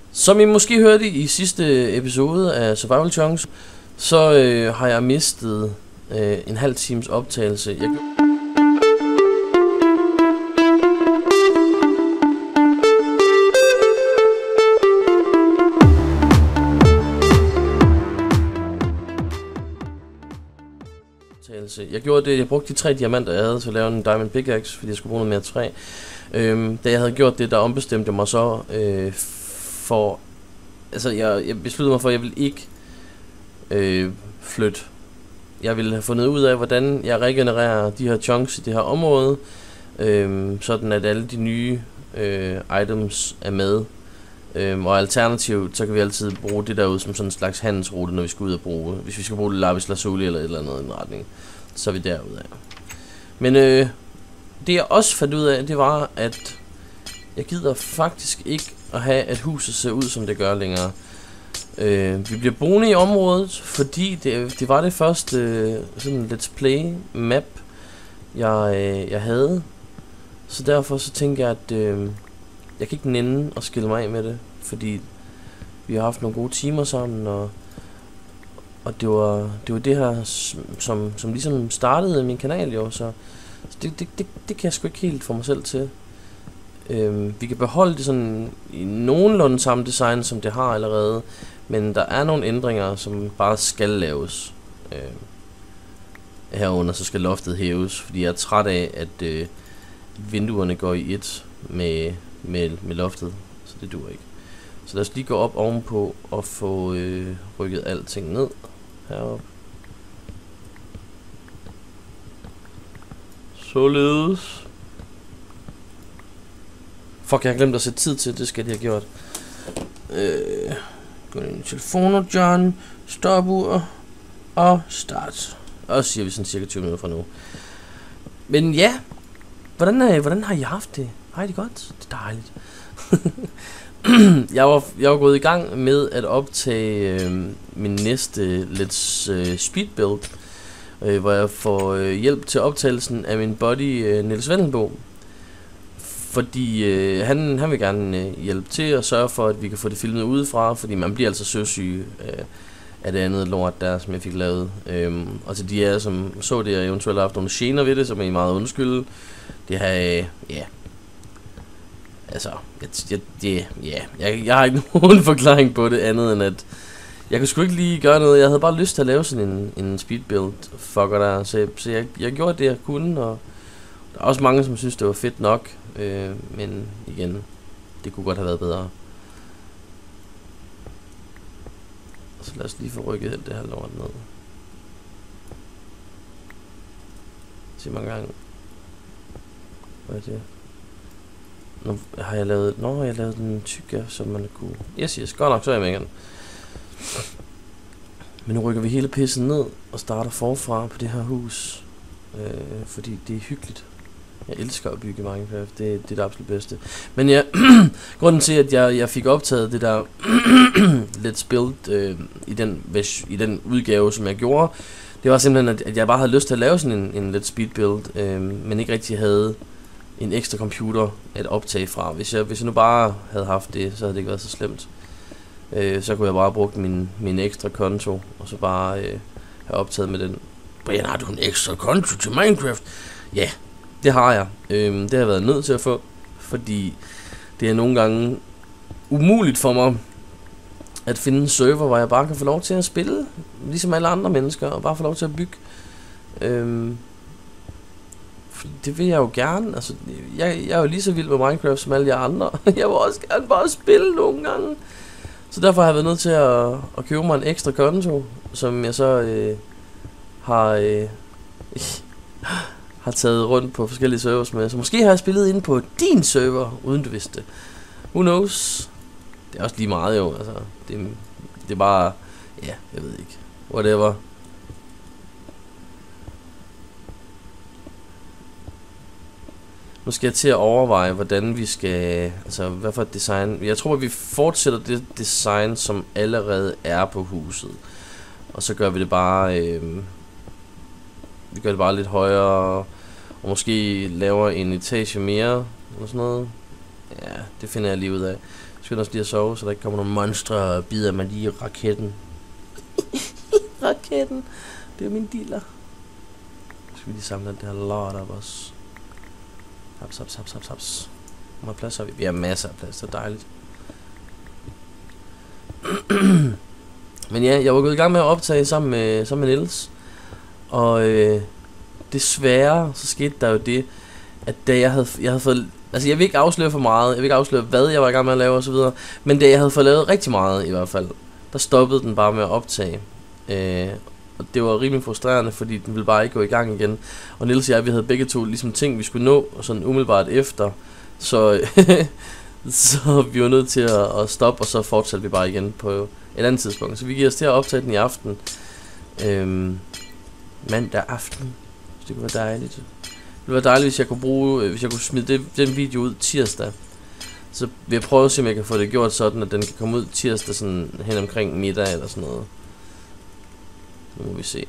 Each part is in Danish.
Som I måske hørte i sidste episode af Survival Chunks, så har jeg mistet en halv times optagelse. Jeg gjorde det, jeg brugte de 3 diamanter, jeg havde til at lave en Diamond Pickaxe, fordi jeg skulle bruge noget mere træ. Da jeg havde gjort det, der ombestemte jeg mig så for... Altså, jeg besluttede mig for, at jeg ville ikke flytte. Jeg ville have fundet ud af, hvordan jeg regenererer de her chunks i det her område, sådan at alle de nye items er med. Og alternativt, så kan vi altid bruge det derude som sådan en slags handelsrute, når vi skal ud og bruge, hvis vi skal bruge lapis lazuli eller et eller andet i en retning, så er vi derude af. Men det jeg også fandt ud af, det var, at jeg gider faktisk ikke at have, at huset ser ud som det gør længere. Vi bliver boende i området, fordi det var det første sådan let's play map, jeg havde. Så derfor så tænker jeg, at jeg kan ikke nænde at skille mig af med det, fordi vi har haft nogle gode timer sammen, og det var det her, som ligesom startede min kanal jo, så det kan jeg sgu ikke helt få mig selv til. Vi kan beholde det sådan i nogenlunde samme design, som det har allerede, men der er nogle ændringer, som bare skal laves. Herunder så skal loftet hæves, fordi jeg er træt af, at vinduerne går i et med loftet, så det duer ikke. Så lad os lige gå op ovenpå og få rykket alting ned heroppe. Således. Fuck, jeg har glemt at sætte tid til, det skal de have gjort. Gå ind i telefoner, John, stopur og start. Og så siger vi sådan cirka 20 minutter fra nu. Men ja, hvordan har I haft det? Har I det godt? Det er dejligt. jeg var gået i gang med at optage min næste Let's Speed Build, hvor jeg får hjælp til optagelsen af min buddy Niels Vendelbo. Fordi han vil gerne hjælpe til at sørge for, at vi kan få det filmet udefra, fordi man bliver altså søsyg af det andet lort der, som jeg fik lavet. Og til de af som så det, og eventuelt har haft nogle gener ved det, så må I meget undskylde. Det har ja. Altså, jeg har ikke nogen forklaring på det andet end at jeg kunne sgu ikke lige gøre noget. Jeg havde bare lyst til at lave sådan en speed build fucker der, så jeg gjorde det jeg kunne, og der er også mange som synes det var fedt nok, men igen, det kunne godt have været bedre. Så lad os lige få rykket alt det her lort ned. Se mange gange. Hvad er det? Nu har jeg lavet... jeg har lavet den tykke, som man kunne... Yes, godt nok, så er jeg med igen. Men nu rykker vi hele pissen ned og starter forfra på det her hus. Fordi det er hyggeligt. Jeg elsker at bygge Minecraft, det er det absolut bedste. Men ja, grunden til at jeg fik optaget det der Let's Build i den udgave som jeg gjorde, det var simpelthen at jeg bare havde lyst til at lave sådan en Let's Speed Build, men ikke rigtig havde en ekstra computer at optage fra. Hvis jeg nu bare havde haft det, så havde det ikke været så slemt. Så kunne jeg bare have brugt min ekstra konto og så bare have optaget med den. Brian, har du en ekstra konto til Minecraft? Ja. Det har jeg. Det har jeg været nødt til at få, fordi det er nogle gange umuligt for mig at finde en server, hvor jeg bare kan få lov til at spille, ligesom alle andre mennesker, og bare få lov til at bygge. Det vil jeg jo gerne. Altså, jeg er jo lige så vild med Minecraft som alle de andre. Jeg vil også gerne bare spille nogle gange. Så derfor har jeg været nødt til at købe mig en ekstra konto, som jeg så har taget rundt på forskellige servers med. Så måske har jeg spillet inde på din server, uden du vidste det. Who knows? Det er også lige meget jo. Altså, det er bare... Ja, jeg ved ikke. Whatever. Nu skal jeg til at overveje, hvordan vi skal... Altså, hvad for et design... Jeg tror, at vi fortsætter det design, som allerede er på huset. Og så gør vi det bare... vi gør det bare lidt højere... Og måske laver en etage mere, eller sådan noget. Ja, det finder jeg lige ud af. skynder os lige at sove, så der ikke kommer nogle monstre og bider mig lige i raketten. Raketten. Det er min dealer. Så skal vi lige samle det her lort op også. Haps. Hvor meget plads har vi? Vi har masser af plads, det er dejligt. Men ja, jeg var gået i gang med at optage sammen med Niels. Og desværre så skete der jo det, at da jeg havde fået... Altså jeg vil ikke afsløre for meget, jeg vil ikke afsløre hvad jeg var i gang med at lave og så videre. Men da jeg havde fået lavet rigtig meget i hvert fald, der stoppede den bare med at optage. Og det var rimelig frustrerende, fordi den ville bare ikke gå i gang igen. Og Niels og jeg, vi havde begge to ligesom ting vi skulle nå, og sådan umiddelbart efter. Så, så vi var nødt til at stoppe, og så fortsatte vi bare igen på et andet tidspunkt. Så vi giver os til at optage den i aften. Mandag aften. Så det kunne være dejligt. Det ville være dejligt, hvis jeg kunne smide den video ud tirsdag. Så vil jeg prøve at se, om jeg kan få det gjort sådan, at den kan komme ud tirsdag sådan hen omkring middag eller sådan noget. Nu må vi se.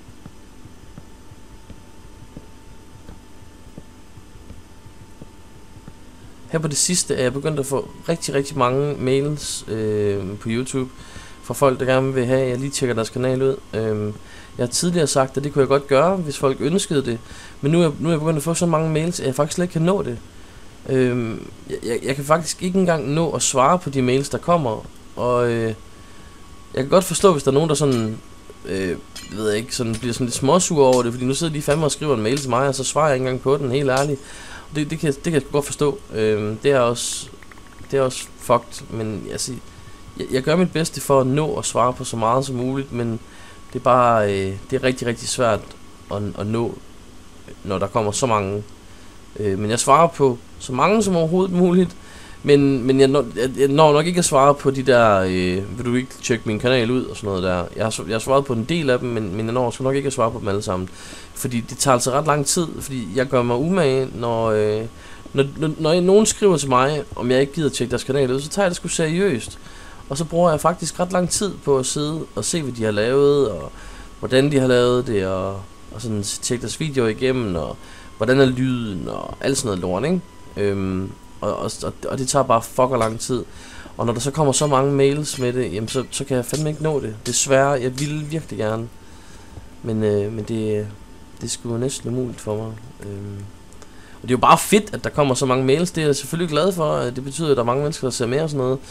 Her på det sidste er jeg begyndt at få rigtig mange mails på YouTube fra folk, der gerne vil have, at jeg lige tjekker deres kanal ud. Jeg har tidligere sagt, at det kunne jeg godt gøre, hvis folk ønskede det. Men nu er jeg begyndt at få så mange mails, at jeg faktisk slet ikke kan nå det. Jeg kan faktisk ikke engang nå at svare på de mails, der kommer. Og jeg kan godt forstå, hvis der er nogen, der sådan... ved jeg ikke, sådan bliver sådan lidt småsur over det, fordi nu sidder de fandme og skriver en mail til mig, og så svarer jeg ikke engang på den, helt ærligt. Og det kan jeg godt forstå. Det er også fucked, men jeg gør mit bedste for at nå at svare på så meget som muligt, men det er bare det er rigtig svært at nå, når der kommer så mange. Men jeg svarer på så mange som overhovedet muligt. Men jeg når nok ikke at svare på de der, vil du ikke tjekke min kanal ud og sådan noget der. Jeg har svaret på en del af dem, men jeg når nok ikke at svare på dem alle sammen. Fordi det tager altså ret lang tid, fordi jeg gør mig umage, når nogen skriver til mig, om jeg ikke gider tjekke deres kanal ud, så tager jeg det sgu seriøst. Og så bruger jeg faktisk ret lang tid på at sidde og se, hvad de har lavet, og hvordan de har lavet det, og sådan tjekke deres videoer igennem, og hvordan er lyden, og alt sådan noget lort, ikke? Og det tager bare fucker lang tid. Og når der så kommer så mange mails med det, jamen så kan jeg fandme ikke nå det. Desværre, jeg ville virkelig gerne. Men det er sgu næsten umuligt for mig. Og det er jo bare fedt, at der kommer så mange mails. Det er jeg selvfølgelig glad for. Det betyder, at der er mange mennesker, der ser med og sådan noget.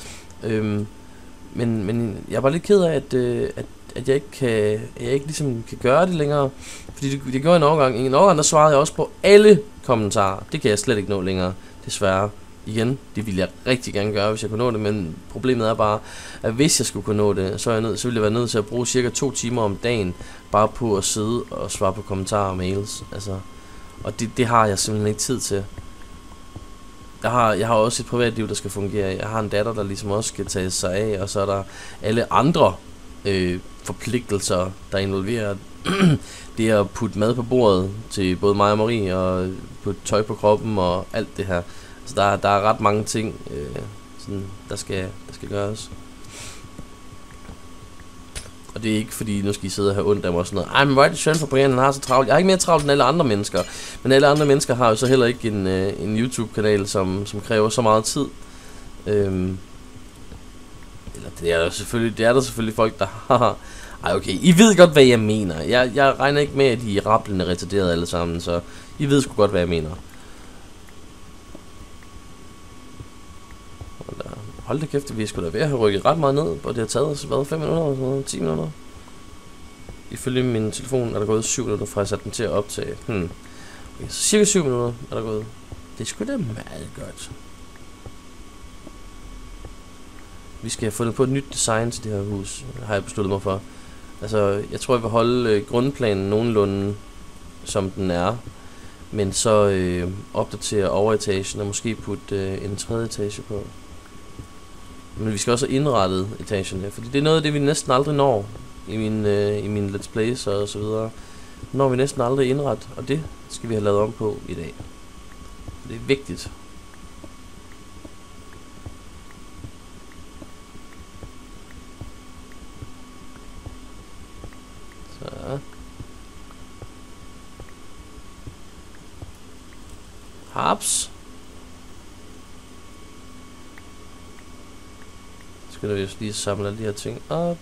Men jeg er bare lidt ked af, at jeg ikke ligesom kan gøre det længere. Fordi det gjorde en overgang. I en overgang, der svarede jeg også på alle kommentarer. Det kan jeg slet ikke nå længere, desværre. Igen, det ville jeg rigtig gerne gøre, hvis jeg kunne nå det, men problemet er bare, at hvis jeg skulle kunne nå det, så ville jeg være nødt til at bruge cirka 2 timer om dagen, bare på at sidde og svare på kommentarer og mails, altså. Og det har jeg simpelthen ikke tid til. Jeg har også et privatliv, der skal fungere. Jeg har en datter, der ligesom også skal tage sig af, og så er der alle andre forpligtelser, der involverer det at putte mad på bordet til både mig og Marie, og putte tøj på kroppen og alt det her. Så der er ret mange ting, sådan, der skal gøres. Og det er ikke fordi, nu skal I sidde og have ondt af mig og sådan noget. Ej, men hvor er det synd for Brian, han har så travlt. Jeg har ikke mere travlt end alle andre mennesker. Men alle andre mennesker har jo så heller ikke en YouTube-kanal, som kræver så meget tid. Eller det er der selvfølgelig folk, der har... Ej, okay, I ved godt, hvad jeg mener. Jeg regner ikke med, at I er rablende retarderet alle sammen, så I ved sgu godt, hvad jeg mener. Hold da kæft, vi skulle da ved at have rykket ret meget ned, og det har taget os, 5 minutter eller sådan noget, 10 minutter. Ifølge min telefon er der gået 7 minutter fra jeg satte den til at optage. Okay, så cirka 7 minutter er der gået. Det er sgu da meget godt. Vi skal have fundet på et nyt design til det her hus, har jeg besluttet mig for. Altså, jeg tror, jeg vil holde grundplanen nogenlunde, som den er. Men så opdatere overetagen og måske putte en 3. etage på. Men vi skal også have indrettet etagen her, fordi det er noget af det, vi næsten aldrig når i min Let's Plays og så videre. Når vi næsten aldrig indret, og det skal vi have lavet om på i dag. Det er vigtigt. Så. skynder vi os lige at samle alle de her ting op.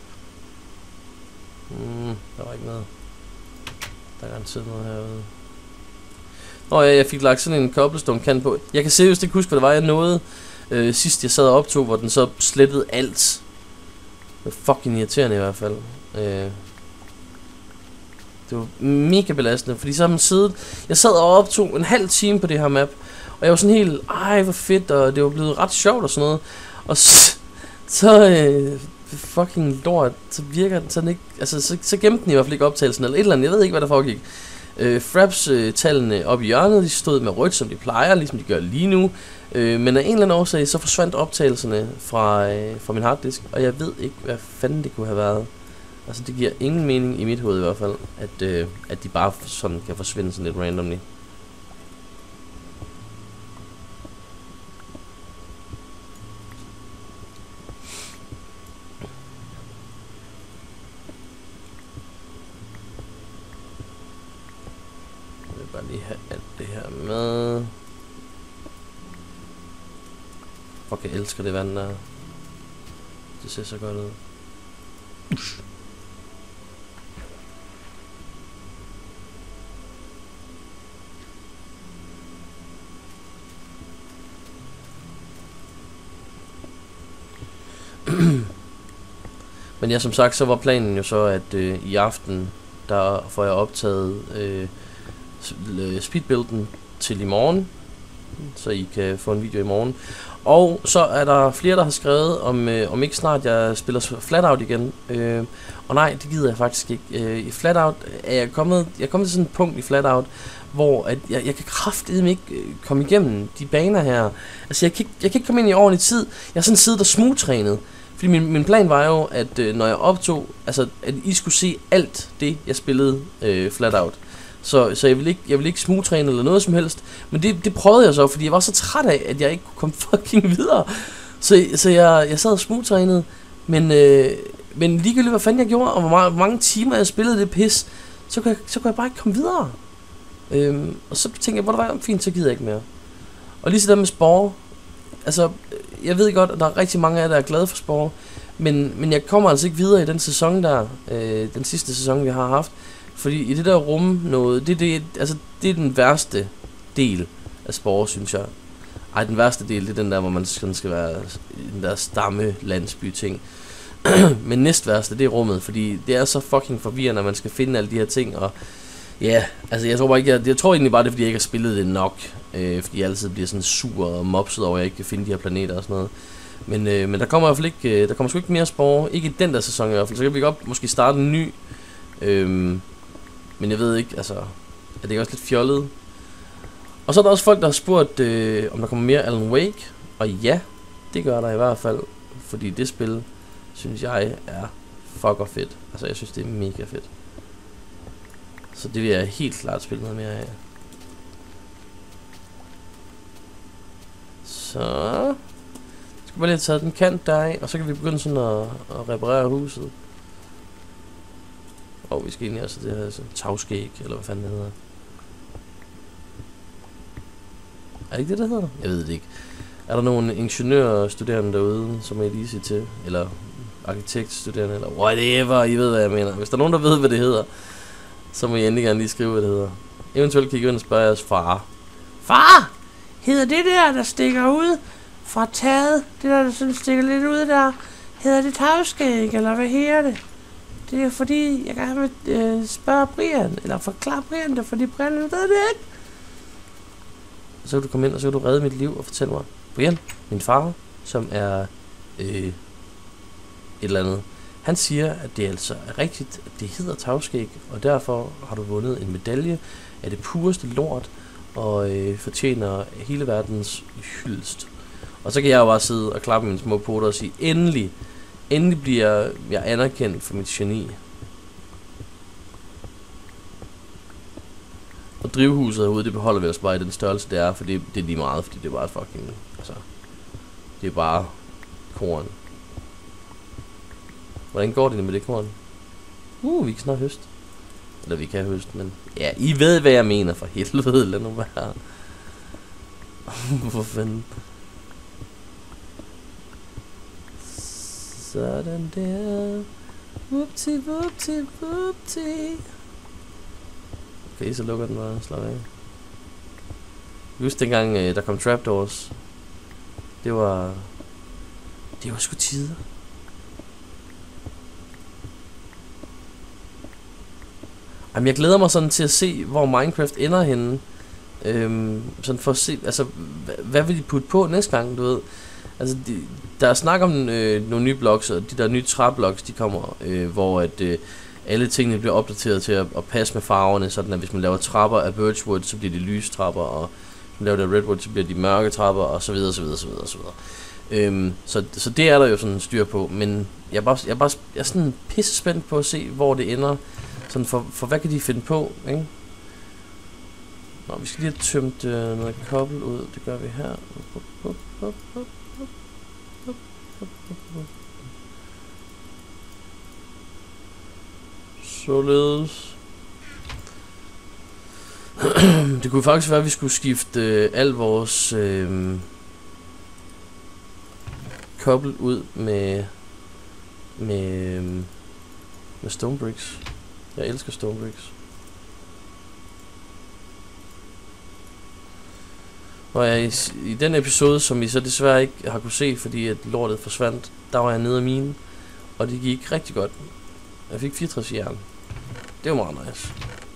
Der var ikke noget. Der er garanteret noget herude. Nå ja, jeg fik lagt sådan en cobblestone kant på. Jeg kan seriøst ikke huske, hvad det var, jeg nåede sidst jeg sad og optog, hvor den så slettede alt. Det var fucking irriterende i hvert fald. Det var mega belastende, fordi så har man siddet... Jeg sad og optog en halv time på det her map, og jeg var sådan helt... Ej, hvor fedt, og det var blevet ret sjovt og sådan noget. Og så fucking lort, så virker den sådan ikke... Altså, så gemte den i hvert fald ikke optagelsen, eller et eller andet. Jeg ved ikke, hvad der foregik. Fraps-tallene oppe i hjørnet, de stod med rødt, som de plejer, ligesom de gør lige nu. Men af en eller anden årsag, så forsvandt optagelserne fra min harddisk, og jeg ved ikke, hvad fanden det kunne have været. Altså, det giver ingen mening i mit hoved i hvert fald, at de bare sådan kan forsvinde sådan lidt randomly. Jeg vil bare lige have alt det her med. Fuck, jeg elsker det vand der. Det ser så godt ud. Men ja, som sagt, så var planen jo så, at i aften, der får jeg optaget speedbuilden til i morgen, så I kan få en video i morgen. Og så er der flere, der har skrevet, om ikke snart jeg spiller Flatout igen. Og nej, det gider jeg faktisk ikke. I Flatout er jeg kommet til sådan et punkt i Flatout, hvor at jeg kan kraftedeme ikke komme igennem de baner her. Altså jeg kan ikke komme ind i ordentlig tid. Jeg har sådan siddet og smugtrænet. Fordi min plan var jo, at når jeg optog, altså at I skulle se alt det, jeg spillede Flatout. Så jeg vil ikke smugtræne eller noget som helst. Men det prøvede jeg så, fordi jeg var så træt af, at jeg ikke kunne komme fucking videre. Så jeg sad og smugtrænede. Men ligegyldigt hvad fanden jeg gjorde, og hvor mange timer jeg spillede det pis, så kunne jeg bare ikke komme videre. Og så tænkte jeg, hvor det var fint, så gider jeg ikke mere. Og lige så der med Spore. Altså, jeg ved godt, at der er rigtig mange af jer, der er glade for Spore. Men jeg kommer altså ikke videre i den sæson der. Den sidste sæson, vi har haft. Fordi i det der rum noget, det er den værste del af Spore, synes jeg. Ej, den værste del, det er den der, hvor man skal være den der stamme landsby ting. Men næst værste, det er rummet, fordi det er så fucking forvirrende, at man skal finde alle de her ting. Og ja, altså jeg tror egentlig bare, det er fordi jeg ikke har spillet det nok. Fordi jeg altid bliver sådan sur og mopset over, at jeg ikke kan finde de her planeter og sådan noget. Men der kommer i hvert fald ikke, der kommer sgu ikke mere Spore. Ikke i den der sæson i hvert fald. Så kan vi godt måske starte en ny. Men jeg ved ikke, altså, er det ikke også lidt fjollet? Og så er der også folk, der har spurgt, om der kommer mere Alan Wake. Og ja, det gør der i hvert fald. Fordi det spil, synes jeg, er fucker fedt. Altså, jeg synes, det er mega fedt. Så det vil jeg helt klart spille noget mere af. Så skal bare lige have taget den kant der af, og så kan vi begynde sådan at reparere huset. Og vi skal egentlig også det her så, tagskæg, eller hvad fanden det hedder. Er det ikke det, der hedder? Jeg ved det ikke. Er der nogle ingeniørstuderende derude, som jeg lige siger til? Eller arkitektstuderende, eller whatever, I ved, hvad jeg mener. Hvis der er nogen, der ved, hvad det hedder, så må I endelig gerne lige skrive, hvad det hedder. Eventuelt kan I gå ind og spørge jeres far. Far! Hedder det der stikker ud fra taget? Det der sådan stikker lidt ud der. Hedder det tagskæg, eller hvad hedder det? Det er fordi, jeg gerne vil spørge Brian, eller forklare Brian det, fordi Brian ved det ikke. Så kan du komme ind, og så kan du redde mit liv og fortælle mig. Brian, min far, som er et eller andet, han siger, at det altså er rigtigt, at det hedder tagskæg, og derfor har du vundet en medalje af det pureste lort, og fortjener hele verdens hyldest. Og så kan jeg jo bare sidde og klappe mine små poter og sige, endelig bliver jeg anerkendt for mit geni. Og drivhuset herude, det beholder vi også bare i den størrelse det er, for det er lige meget, fordi det er bare fucking, altså, det er bare korn. Hvordan går det med det korn? Vi kan snart høste. Eller vi kan høste, men ja, I ved hvad jeg mener, for helvede, lad nu være. Hvor fanden? Sådan der. Whoopty, whoopty, whoopty. Okay, så lukker den bare og slår af. Just dengang der kom trapdoors. Det var sgu tider. Jamen, jeg glæder mig sådan til at se, hvor Minecraft ender henne. Sådan for at se, altså, hvad vil de putte på næste gang, du ved. Altså, der er snak om nogle nye blocks, og de der nye træblocks, de kommer, hvor at alle tingene bliver opdateret til at passe med farverne, sådan at hvis man laver trapper af birchwood, så bliver de lyse trapper, og hvis man laver det af redwood, så bliver de mørke trapper, og så videre, så videre, så videre, så videre. Så det er der jo sådan styr på, men jeg er sådan pisse spændt på at se, hvor det ender. Sådan for hvad kan de finde på, ikke? Nå, vi skal lige have tømt noget kobbel ud. Det gør vi her. Således. Det kunne faktisk være, at vi skulle skifte al vores kobbel ud med stone bricks. Jeg elsker stone bricks. Og i den episode, som I så desværre ikke har kunne se, fordi at lortet forsvandt, der var jeg nede af mine, og det gik rigtig godt. Jeg fik 64 jern. Det var meget nice.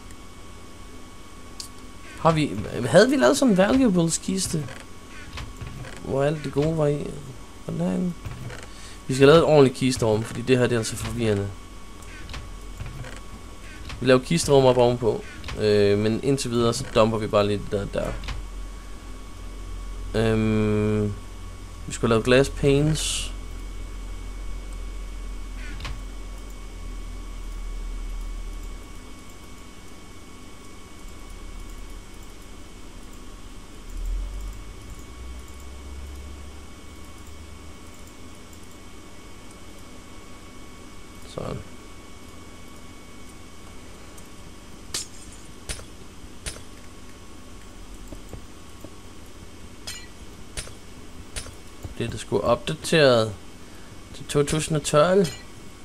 Havde vi lavet sådan en valuables kiste, hvor alt det gode var i? Hvordan? Vi skal lave et ordentligt kisterum, fordi det her det er altså forvirrende. Vi laver kisterum op ovenpå, men indtil videre så dumper vi bare lidt der. Vi skulle lave glass panes. Sådan. Det er sgu opdateret til 2012. Jeg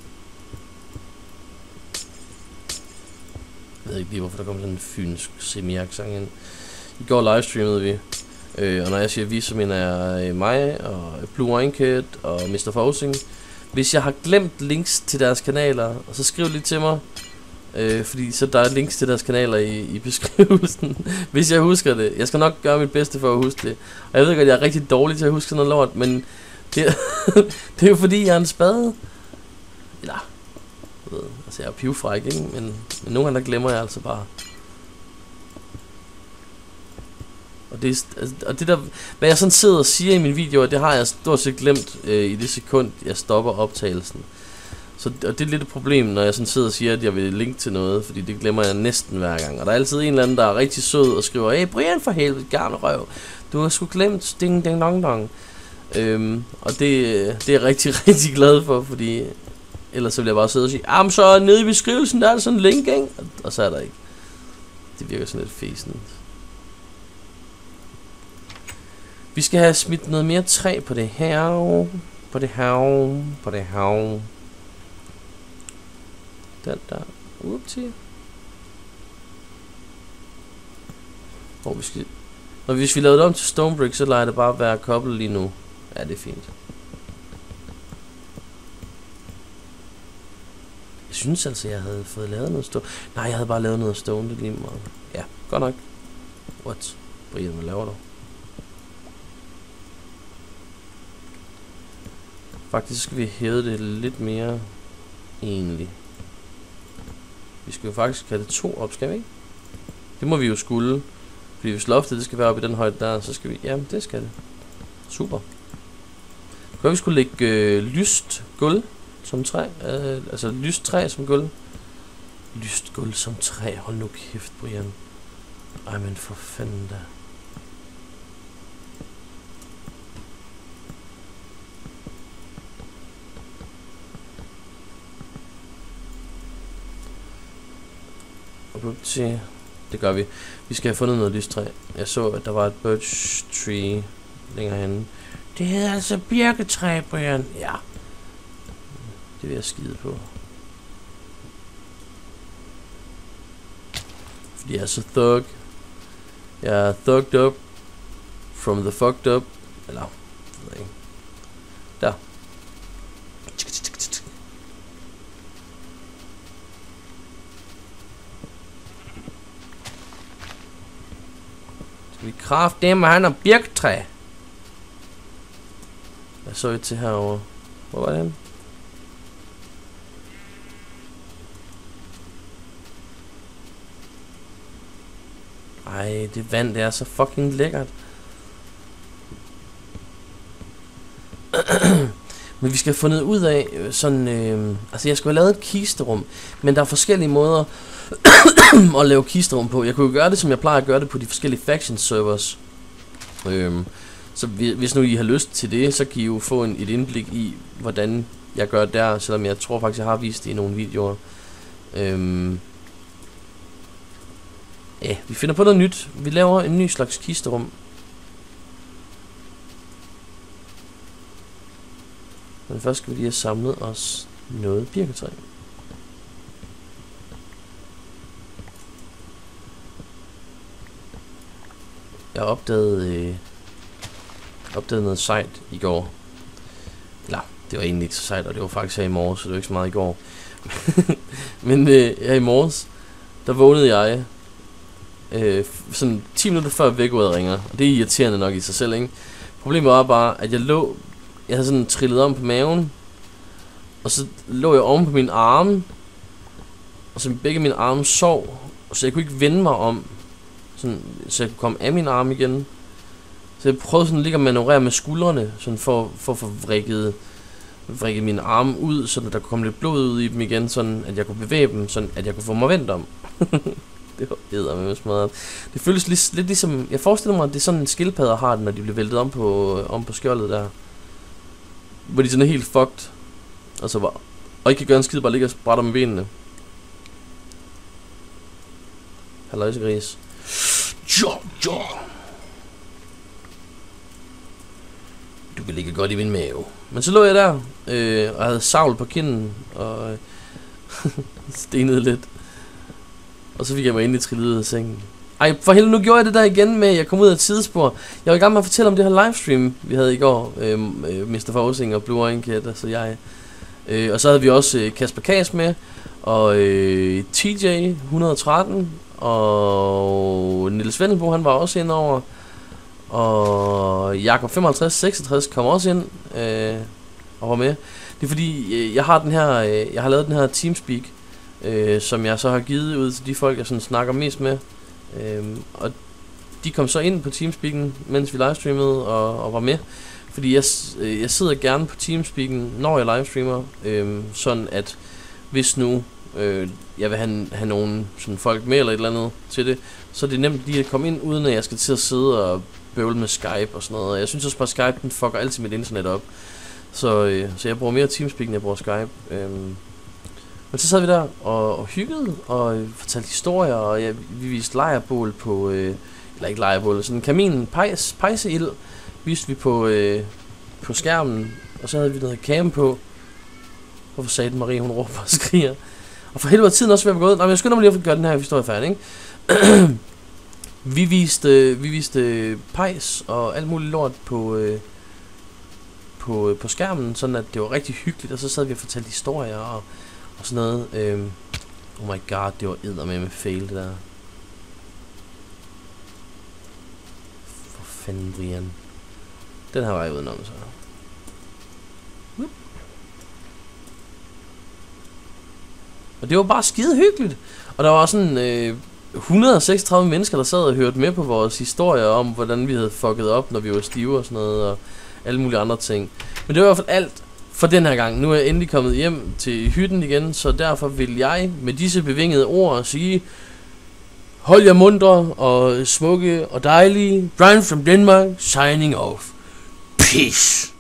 ved ikke lige hvorfor der kom sådan en fynsk semi-accent ind. I går livestreamede vi, og når jeg siger vi, så mener jeg mig og Blue Wine Kid og Mr. Fosing. Hvis jeg har glemt links til deres kanaler, så skriv lige til mig, fordi så der er links til deres kanaler i beskrivelsen, hvis jeg husker det. Jeg skal nok gøre mit bedste for at huske det. Og jeg ved godt, jeg er rigtig dårlig til at huske sådan noget lort, men det, det er jo fordi, jeg er en spade. Eller, jeg ved, altså jeg er pivfræk, ikke? Men nogle gange der glemmer jeg altså bare. Og det der, hvad jeg sådan sidder og siger i mine videoer, det har jeg stort set glemt i det sekund, jeg stopper optagelsen. Så og det er lidt et problem, når jeg sådan sidder og siger, at jeg vil linke til noget, fordi det glemmer jeg næsten hver gang. Og der er altid en eller anden, der er rigtig sød og skriver, hey Brian for helvede, garnerøv, du har sgu glemt ding ding dong dong. Og det er jeg rigtig, rigtig glad for, fordi ellers så vil jeg bare sidde og sige, men så nede i beskrivelsen, der er sådan en link, ikke? Og så er der ikke. Det virker sådan lidt fæsent. Vi skal have smidt noget mere træ på det her. På det her. Den der. Upti. Hvis vi lavede det om til stone brick, så lader det bare være kobbel lige nu. Ja, det er fint. Jeg synes altså, jeg havde fået lavet noget stone. Nej, jeg havde bare lavet noget stone, det lige meget. Ja, godt nok. What? Brian, hvad laver du? Faktisk skal vi hæve det lidt mere. Egentlig. Vi skal jo faktisk have det 2 op, skal vi ikke? Det må vi jo skulle. Fordi hvis loftet det skal være oppe i den højde der, så skal vi... Jamen, det skal det. Super. Kan vi skulle lægge lyst gulv som træ? Altså lyst træ som gulv. Lyst gulv som træ. Hold nu kæft, Brian. Ej, men for fanden da. Det gør vi. Vi skal have fundet noget lystræ. Jeg så, at der var et birch tree længere henne. Det hedder altså birketræ, Brian. Ja. Det vil jeg skide på. Fordi jeg er så thug. Jeg er thugged up. From the fucked up. Eller, jeg ved ikke. Der. Skal vi kraftedeme han har birktræ. Jeg så et til herovre. Hvor var det henne? Ej, det vand, det er så fucking lækkert. Men vi skal have fundet ud af sådan, altså jeg skulle have lavet et kisterum, men der er forskellige måder at lave kisterum på. Jeg kunne jo gøre det, som jeg plejer at gøre det på de forskellige faction servers. Så hvis nu I har lyst til det, så kan I jo få et indblik i, hvordan jeg gør der, selvom jeg tror faktisk, jeg har vist det i nogle videoer. Ja, vi finder på noget nyt. Vi laver en ny slags kisterum. Men først skal vi lige have samlet os noget birketræ. Jeg opdagede noget sejt i går. Eller, det var egentlig ikke så sejt, og det var faktisk her i morges, så det var ikke så meget i går. Men her i morges, der vågnede jeg sådan 10 minutter før vækkeuret ringer. Og det er irriterende nok i sig selv, ikke? Problemet var bare, at jeg havde sådan trillet om på maven, og så lå jeg oven på mine arme, og så begge mine arme sov, så jeg kunne ikke vende mig om, sådan, så jeg kunne komme af mine arme igen. Så jeg prøvede sådan lige at manøvrere med skuldrene, sådan for at få vrikket mine arme ud, så der kunne komme lidt blod ud i dem igen, sådan at jeg kunne bevæge dem, sådan at jeg kunne få mig vendt om. Det var eddermame smadret. Det føles lidt ligesom, jeg forestiller mig, at det er sådan en skildpadder har det, når de bliver væltet om på skjoldet der. Hvor de sådan er helt fucked. Og ikke kan gøre en skid, bare ligge og sprætter med benene. Halløjsegris. Jo. Du kan ligge godt i min mave. Men så lå jeg der, og havde savl på kinden, og stenede lidt. Og så fik jeg mig endelig trillet ud af sengen. Ej, for helvede, nu gjorde jeg det der igen med, at jeg kom ud af et sidespor. Jeg var i gang med at fortælle om det her livestream, vi havde i går. Mr. Fausing og Blue Oink, altså jeg. Og så havde vi også Kasper Kaas med, og TJ 113, og Niels Vendelbo, han var også ind over. Og Jakob 5566 kom også ind og var med. Det er fordi, jeg har lavet den her Teamspeak, som jeg så har givet ud til de folk, jeg sådan snakker mest med. Og de kom så ind på Teamspeaken, mens vi livestreamede og var med. Fordi jeg sidder gerne på Teamspeaken, når jeg livestreamer, sådan at hvis nu jeg vil have nogle sådan folk med eller et eller andet til det, så er det nemt lige at komme ind, uden at jeg skal til at sidde og bøvle med Skype og sådan noget. Jeg synes også bare, Skype den fucker altid mit internet op. Så jeg bruger mere Teamspeak, end jeg bruger Skype. Men så sad vi der og hyggede og fortalte historier, og vi viste lejrbål på, eller ikke lejrbål, sådan en kamin, pejseild viste vi på skærmen, og så havde vi noget cam på. Hvorfor sagde den Marie, hun råber og skriger? Og for helvede tiden også ved at være gået. Nej, men jeg skynder mig lige at gøre den her historie færdig, ikke? Vi viste pejs og alt muligt lort på skærmen, sådan at det var rigtig hyggeligt, og så sad vi og fortalte historier og sådan noget. Oh my god, det var eddermame fail, det der. For fanden, Brian. Den her var jeg udenom, så. Og det var bare skide hyggeligt. Og der var sådan 136 mennesker, der sad og hørte med på vores historier om, hvordan vi havde fucket op, når vi var stive og sådan noget, og alle mulige andre ting. Men det var i hvert fald alt for den her gang. Nu er jeg endelig kommet hjem til hytten igen, så derfor vil jeg med disse bevingede ord sige: hold jer muntre og smukke og dejlige. Brian from Denmark, signing off. Peace.